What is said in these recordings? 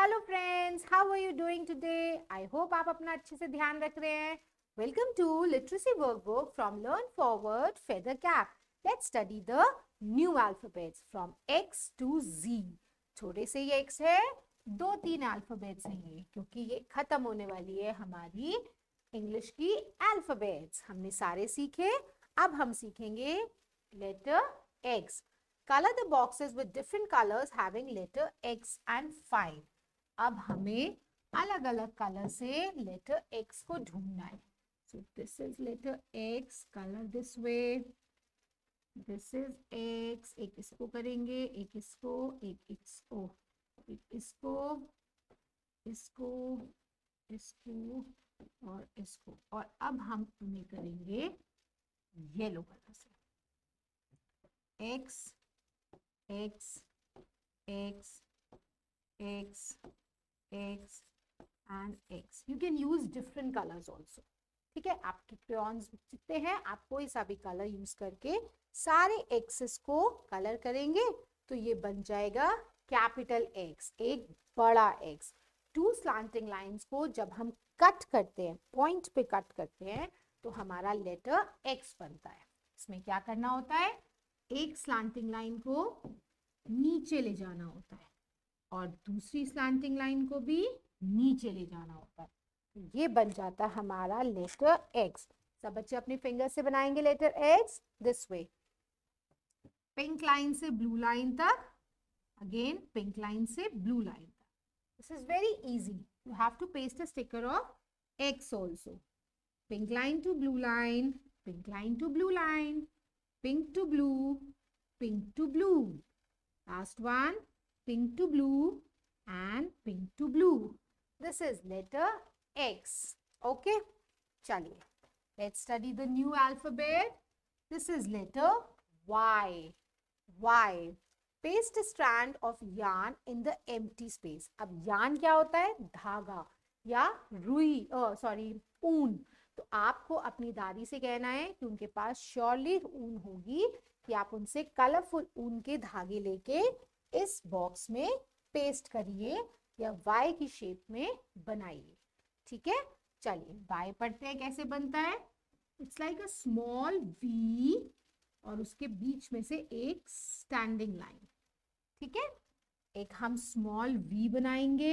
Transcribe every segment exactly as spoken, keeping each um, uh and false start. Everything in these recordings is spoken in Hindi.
Hello friends, how are you doing today? I hope आप अपना अच्छे से ध्यान रख रहे हैं. Welcome to literacy workbook from learn forward feather cap. Let's study the new alphabets from X to Z. छोटे से ये एक्स है, दो तीन अल्फाबेट्स हैं ये, क्योंकि ये खत्म होने वाली है हमारी इंग्लिश की अल्फाबेट्स. हमने सारे सीखे. अब हम सीखेंगे letter X. Color the boxes with different colors having letter X and five. अब हमें अलग अलग कलर से लेटर X को ढूंढना है. So this is letter X. Color this way. This is X. एक इसको करेंगे, एक इसको, एक इसको, एक इसको, इसको, इसको और इसको. और अब हम उन्हें करेंगे येलो कलर से. X X, X, X, X and X. You can use different colors also. ठीक है, आपके क्रेयॉन्स जितने हैं आप कोई सा भी कलर यूज करके सारे एक्सेस को कलर करेंगे तो ये बन जाएगा कैपिटल एक्स, एक बड़ा एक्स. टू स्लांटिंग लाइंस को जब हम कट करते हैं, पॉइंट पे कट करते हैं, तो हमारा लेटर एक्स बनता है. इसमें क्या करना होता है, एक स्लांटिंग लाइन को नीचे ले जाना होता है और दूसरी स्लांटिंग लाइन को भी नीचे ले जाना होता है. ये बन जाता है हमारा लेटर एक्स. सब बच्चे अपने फिंगर से बनाएंगे letter X this way. Pink line से ब्लू लाइन तक, अगेन पिंक लाइन से ब्लू लाइन तक. This is very easy. You have to paste a sticker of X also. Pink line to blue line, pink line to blue line, pink to blue, pink to blue. Last one, pink to blue and pink to blue. This is letter X. Okay? Chaliye. Let's study the new alphabet. This is letter Y. Y. Paste a strand of yarn in the empty space. अब yarn क्या होता है? धागा या रुई, सॉरी ऊन. तो आपको अपनी दादी से कहना है कि उनके पास श्योरली ऊन होगी, कि आप उनसे कलरफुल ऊन के धागे लेके इस बॉक्स में पेस्ट करिए या वाई की शेप में बनाइए. ठीक है, चलिए वाई पढ़ते हैं कैसे बनता है. It's like a small V और उसके बीच में से एक स्टैंडिंग लाइन. ठीक है, एक हम स्मॉल वी बनाएंगे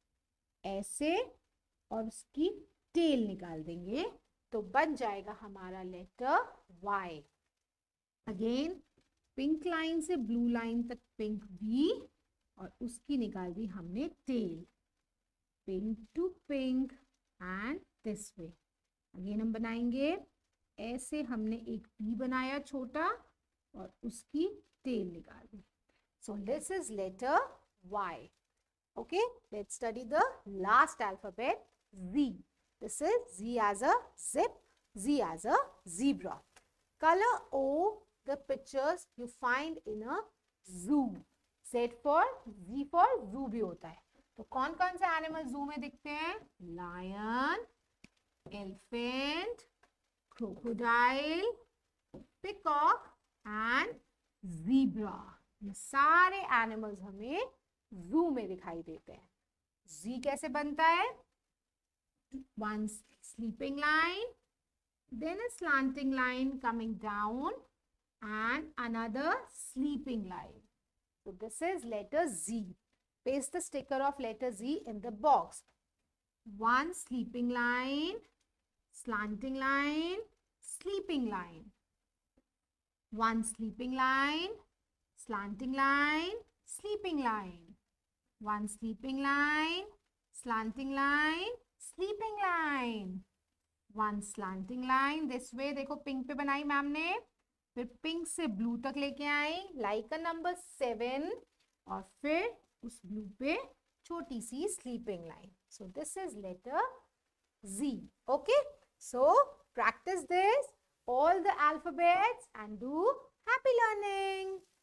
ऐसे और उसकी टेल निकाल देंगे तो बन जाएगा हमारा letter Y. Again pink line से ब्लू लाइन तक पिंक वी और उसकी निकाल दी हमने tail. Pink to pink and this way. Again हम बनाएंगे ऐसे, हमने एक वी बनाया छोटा और उसकी टेल निकाल दी. So this is letter Y. Okay, let's study the last alphabet, Z. This is Z as a zip, Z as a zebra. Color O the pictures you find in a zoo. Z for Z for zoo भी होता है. तो कौन कौन से एनिमल जू में दिखते हैं? Lion, elephant, crocodile, peacock and zebra. ये सारे एनिमल्स हमें जू में दिखाई देते हैं. जी कैसे बनता है? One sleeping line, then a slanting line coming down and another sleeping line. So this is letter Z. Paste the sticker of letter Z in the box. One sleeping line, slanting line, sleeping line. One sleeping line, slanting line, sleeping line. One sleeping line, slanting line, sleeping line. One slanting line this way. देखो पिंक पे बनाई मैम ने, फिर पिंक से ब्लू तक लेके आई लाइक अ नंबर सेवन और फिर उस ब्लू पे छोटी सी sleeping line. So this is letter Z. Okay, so practice this all the alphabets and do happy learning.